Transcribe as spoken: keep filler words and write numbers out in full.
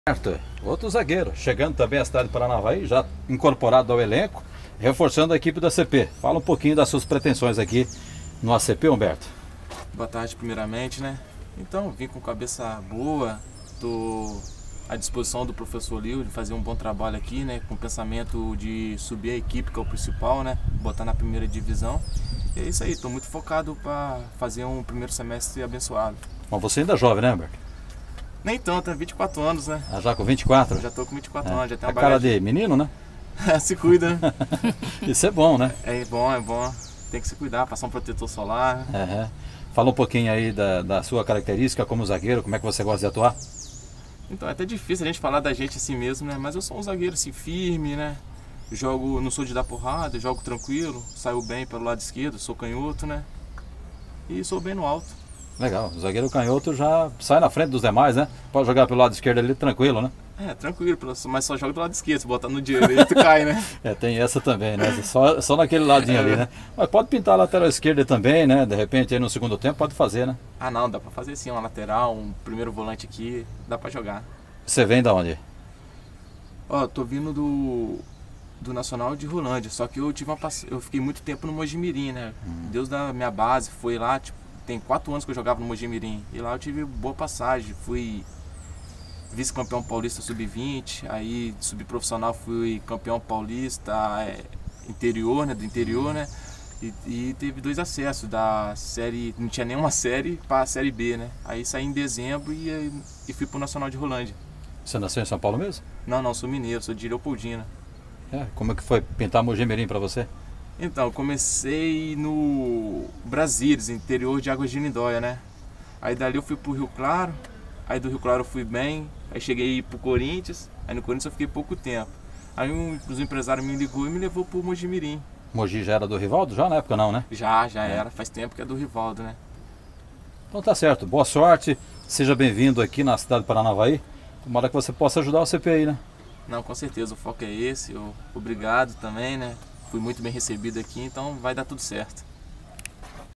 Certo, outro zagueiro, chegando também à cidade de Paranavaí, já incorporado ao elenco, reforçando a equipe da A C P. Fala um pouquinho das suas pretensões aqui no A C P, Humberto. Boa tarde, primeiramente, né? Então, vim com cabeça boa, tô à disposição do professor Lio de fazer um bom trabalho aqui, né? Com o pensamento de subir a equipe, que é o principal, né? Botar na primeira divisão. E é isso aí, tô muito focado para fazer um primeiro semestre abençoado. Mas você ainda é jovem, né, Humberto? Nem tanto, é vinte e quatro anos, né? Ah, já com vinte e quatro? Já tô com vinte e quatro É. anos, já tenho A uma cara bagagem. de menino, né? Se cuida, né? Isso é bom, né? É bom, é bom. Tem que se cuidar, passar um protetor solar. É. Fala um pouquinho aí da, da sua característica como zagueiro, como é que você gosta de atuar? Então é até difícil a gente falar da gente assim mesmo, né? Mas eu sou um zagueiro assim, firme, né? Jogo, não sou de dar porrada, jogo tranquilo, saio bem pelo lado esquerdo, sou canhoto, né? E sou bem no alto. Legal, o zagueiro canhoto já sai na frente dos demais, né? Pode jogar pelo lado esquerdo ali tranquilo, né? É, tranquilo, mas só jogo do lado esquerdo, se botar no direito cai, né? É, tem essa também, né? Só, só naquele ladinho ali, né? Mas pode pintar a lateral esquerda também, né? De repente aí no segundo tempo pode fazer, né? Ah não, dá pra fazer sim, uma lateral, um primeiro volante aqui, dá pra jogar. Você vem da onde? Ó, tô vindo do, do Nacional de Rolândia, só que eu tive uma passe... eu fiquei muito tempo no Mojimirim, né? Hum. Deus da minha base, foi lá, tipo, tem quatro anos que eu jogava no Mojimirim. E lá eu tive boa passagem, fui vice-campeão paulista sub vinte, aí subprofissional fui campeão paulista é, interior, né, do interior, né? E, e teve dois acessos da série, não tinha nenhuma série para a série B, né? Aí saí em dezembro e, e fui pro Nacional de Rolândia. Você nasceu em São Paulo mesmo? Não, não, sou mineiro, sou de Leopoldina. É, como é que foi pintar Mojimirim para você? Então, eu comecei no Brasília, interior de Águas de Lindóia, né? Aí dali eu fui pro Rio Claro, aí do Rio Claro eu fui bem, aí cheguei pro Corinthians, aí no Corinthians eu fiquei pouco tempo. Aí um dos empresários me ligou e me levou pro Mojimirim. Mogi já era do Rivaldo? Já na época não, né? Já, já é. era, faz tempo que é do Rivaldo, né? Então tá certo, boa sorte, seja bem-vindo aqui na cidade de Paranavaí. Tomara que você possa ajudar o C P aí, né? Não, com certeza, o foco é esse, eu, obrigado também, né? Fui muito bem recebido aqui, então vai dar tudo certo.